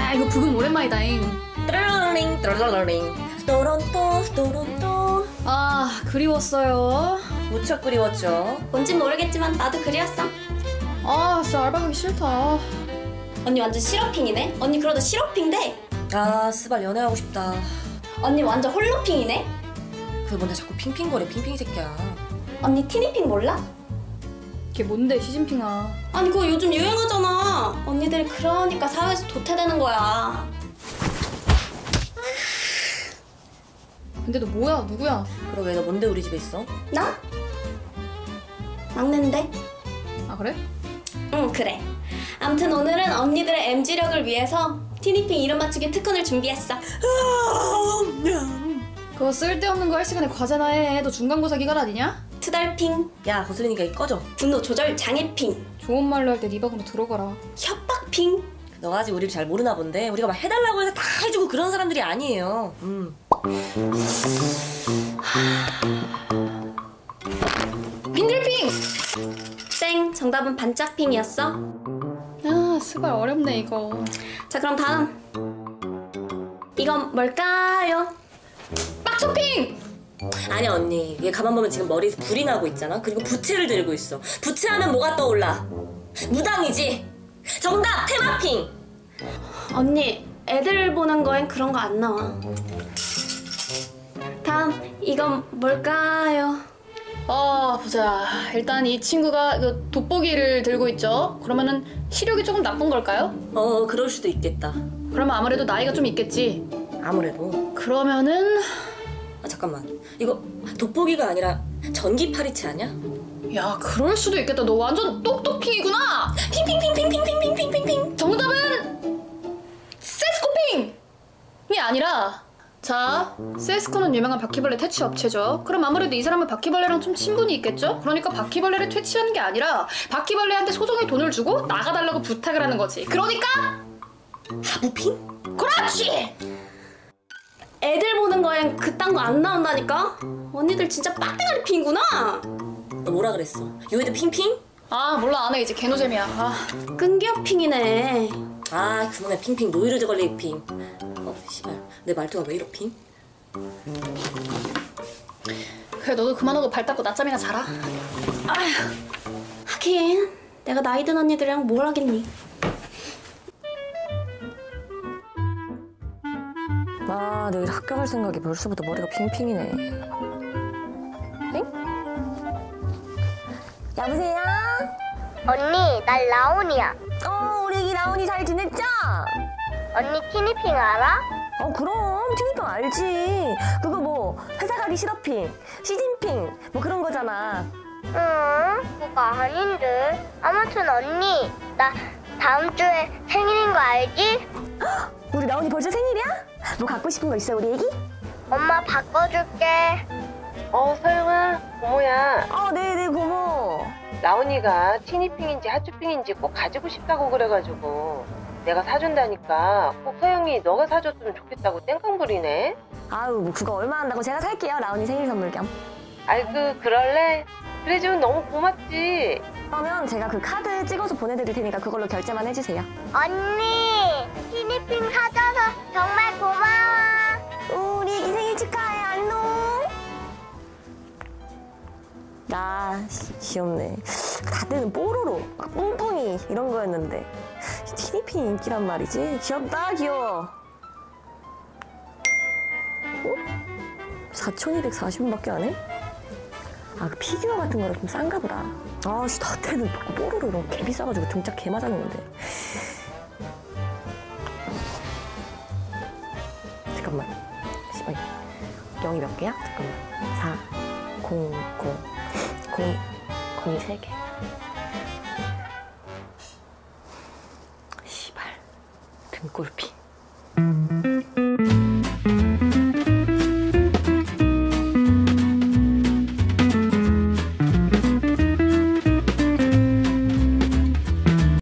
야 이거 부금 오랜만이다잉. 뚜루링 뚜루링 또론또 또론또. 아 그리웠어요. 무척 그리웠죠. 뭔진 모르겠지만 나도 그리웠어. 아 진짜 알바 가기 싫다. 언니 완전 시러핑이네. 언니 그러다 시러핑돼. 아 스발 연애하고 싶다. 언니 완전 홀로핑이네. 그게 뭔데 자꾸 핑핑거려 핑핑이 새끼야. 언니 티니핑 몰라? 걔 뭔데 시진핑아. 아니 그거 요즘 유행하잖아. 언니들 그러니까 사회에서 도태되는 거야. 근데 너 뭐야 누구야? 그러게 너 뭔데 우리 집에 있어? 나? 막내인데? 아 그래? 응 그래. 암튼 오늘은 언니들의 MG력을 위해서 티니핑 이름 맞추기 특훈을 준비했어. 그거 쓸데없는 거 할 시간에 과제나 해. 너 중간고사 기간 아니냐? 투덜핑, 야 거슬리니까 이 꺼져. 분노 조절 장애핑, 좋은 말로 할 때 네 방으로 들어가라. 협박핑. 너가 아직 우리를 잘 모르나 본데 우리가 막 해달라고 해서 다 해주고 그런 사람들이 아니에요. 빈들핑! 땡, 정답은 반짝핑이었어. 아 스발 어렵네 이거. 자 그럼 다음. 이건 뭘까요? 빡초핑! 아니야 언니 얘 가만 보면 지금 머리에서 불이 나고 있잖아. 그리고 부채를 들고 있어. 부채하면 뭐가 떠올라? 무당이지. 정답 테마핑. 언니 애들 보는 거엔 그런 거 안 나와. 다음 이건 뭘까요? 보자. 일단 이 친구가 그 돋보기를 들고 있죠? 그러면은 시력이 조금 나쁜 걸까요? 그럴 수도 있겠다. 그러면 아무래도 나이가 좀 있겠지. 아무래도. 그러면은 아 잠깐만 이거 돋보기가 아니라 전기 파리채 아니야? 야 그럴 수도 있겠다. 너 완전 똑똑핑이구나. 핑핑핑핑핑핑핑핑핑핑. 정답은 세스코핑이 아니라, 자 세스코는 유명한 바퀴벌레 퇴치 업체죠. 그럼 아무래도 이 사람은 바퀴벌레랑 좀 친분이 있겠죠? 그러니까 바퀴벌레를 퇴치하는 게 아니라 바퀴벌레한테 소정의 돈을 주고 나가달라고 부탁을 하는 거지. 그러니까 하부핑? 그렇지. 애들 보는 거엔 그딴 거 안 나온다니까? 언니들 진짜 빡대가리 핑구나? 너 뭐라 그랬어? 요애들 핑핑? 아 몰라 안 해 이제 개노잼이야. 끈기어핑이네. 아 그놈의 핑핑 노이로제 걸레 핑. 씨발 내 말투가 왜 이렇핑? 그래 너도 그만하고 발 닦고 낮잠이나 자라. 하긴 내가 나이 든 언니들이랑 뭘 하겠니? 아 내일 학교 갈 생각이 벌써부터 머리가 핑핑이네. 엥? 여보세요? 언니, 난 라온이야. 우리 애기 라온이 잘 지냈죠? 언니 티니핑 알아? 그럼 티니핑 알지. 그거 뭐 회사 가기 싫어핑, 시진핑 뭐 그런 거잖아. 그거 아닌데. 아무튼 언니, 나 다음 주에 생일인 거 알지? 우리 라온이 벌써 생일이야? 뭐 갖고 싶은 거 있어 우리 애기? 엄마 바꿔줄게. 서영아, 고모야. 네네 고모. 라온이가 티니핑인지 하츄핑인지 꼭 가지고 싶다고 그래가지고 내가 사준다니까 꼭 서영이 너가 사줬으면 좋겠다고 땡깡 부리네. 아유 뭐 그거 얼마 한다고 제가 살게요. 라온이 생일 선물 겸. 아이고 그럴래? 그래주면 너무 고맙지. 그러면 제가 그 카드 찍어서 보내드릴 테니까 그걸로 결제만 해주세요. 언니, 티니핑 사줘서 정말 고마워. 우리 애기 생일 축하해. 안녕. 귀엽네. 다들은 뽀로로, 뿡뿡이 이런 거였는데 티니핑 인기란 말이지. 귀엽다 귀여워. 4,240원밖에 안 해? 그 피규어 같은 거라 좀 싼가 보다. 다들은 뽀로로 이런 거 개 비싸가지고 등짝 개 맞았는데. 잠깐만. 씨발. 0이 몇 개야? 잠깐만. 4, 0, 0이 3개. 씨발. 등골피.